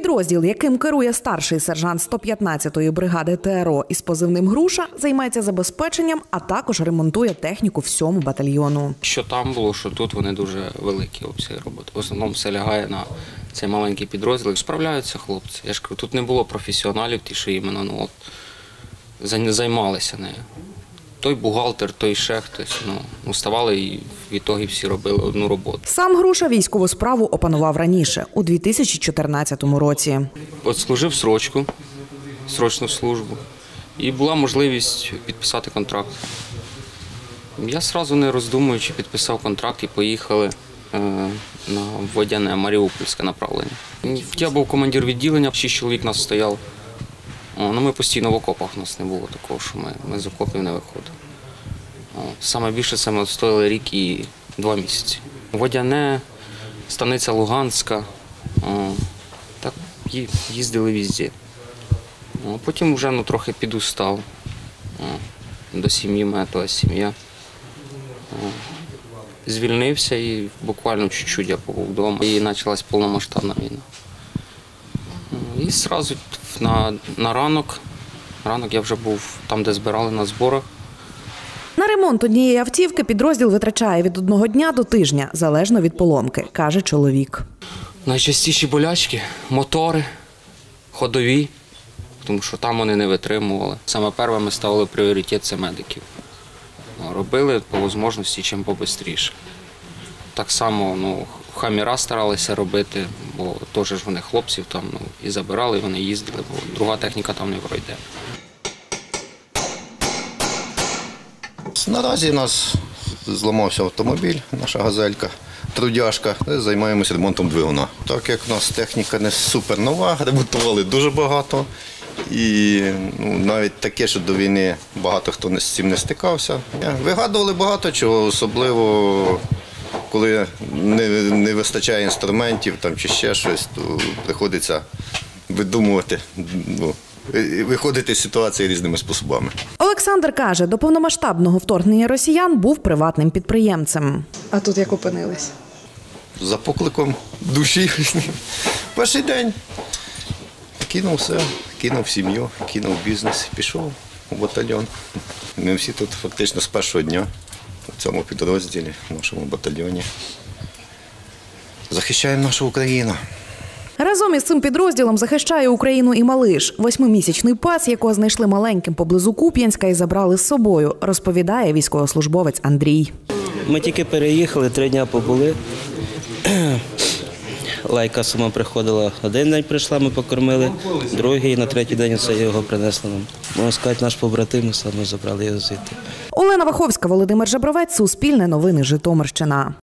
Підрозділ, яким керує старший сержант 115-ї бригади ТРО із позивним «Груша», займається забезпеченням, а також ремонтує техніку всьому батальйону. Що там було, що тут вони дуже великі обсяги роботи. В основному все лягає на цей маленький підрозділ. Справляються хлопці. Я ж кажу, тут не було професіоналів, ті, що іменно займалися нею. Той бухгалтер, той ще хтось. Ставали і в ітогі всі робили одну роботу. Сам Груша військову справу опанував раніше, у 2014 році. От служив срочну службу, і була можливість підписати контракт. Я одразу, не роздумуючи, підписав контракт і поїхали на Водяне, Маріупольське направлення. Я був командир відділення, 6 чоловік нас стояло. Ми постійно в окопах, у нас не було такого, що ми з окопів не виходили. Саме більше це ми стояли рік і 2 місяці. Водяне, станиця Луганська, так їздили везде. Потім вже трохи підустав до сім'ї, моя та сім'я. Звільнився і буквально чуть-чуть я побув вдома. І почалась повномасштабна війна. І одразу на ранок я вже був там, де збирали на зборах. На ремонт однієї автівки підрозділ витрачає від 1 дня до тижня, залежно від поломки, каже чоловік. Найчастіші болячки – мотори, ходові, тому що там вони не витримували. Саме перше ми ставили пріоритет – це медиків. Робили по можливості чим побистріше. Так само хаміра старалися робити, бо теж вони хлопців там і забирали, і вони їздили, бо друга техніка там не пройде. Наразі у нас зламався автомобіль, наша газелька, трудяшка, займаємося ремонтом двигуна. Так як у нас техніка не супер нова, ремонтували дуже багато. І навіть таке, що до війни багато хто з цим не стикався. Вигадували багато чого, особливо коли не вистачає інструментів чи ще щось, то приходиться видумувати, виходити з ситуації різними способами. Олександр каже, до повномасштабного вторгнення росіян був приватним підприємцем. А тут як опинились? За покликом душі. Перший день кинув все, кинув сім'ю, кинув бізнес, пішов у батальйон. Ми всі тут фактично з першого дня в цьому підрозділі, в нашому батальйоні. Захищаємо нашу Україну. Разом із цим підрозділом захищає Україну і малиш. 8-місячний пес, якого знайшли маленьким поблизу Куп'янська і забрали з собою, розповідає військовослужбовець Андрій. Ми тільки переїхали, 3 дні побули. Лайка сама приходила. 1 день прийшла, ми покормили, другий, на 3-й день це його принесли нам. Можна сказати, наш побратим, ми забрали його звідти. Олена Ваховська, Володимир Жабровець, Суспільне новини, Житомирщина.